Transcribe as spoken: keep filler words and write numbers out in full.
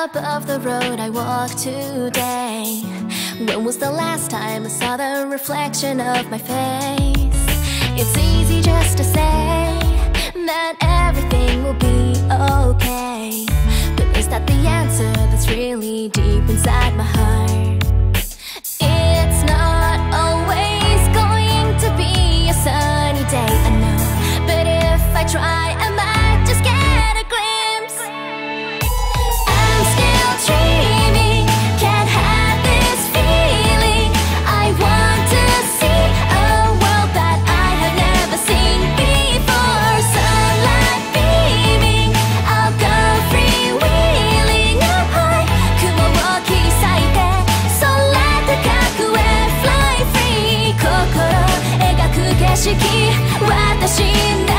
above the road I walk today. When was the last time I saw the reflection of my face? It's easy just to say that everything will be okay, but is that the answer that's really deep inside my heart? It's not always going to be a sunny day, I know, but if I try I might just get a glimpse. I'm still dreaming, can't have this feeling. I want to see a world that I have never seen before. Sunlight beaming, I'll go freewheeling up high. 雲を切り裂いて空高くへ Fly free 心描く景色私な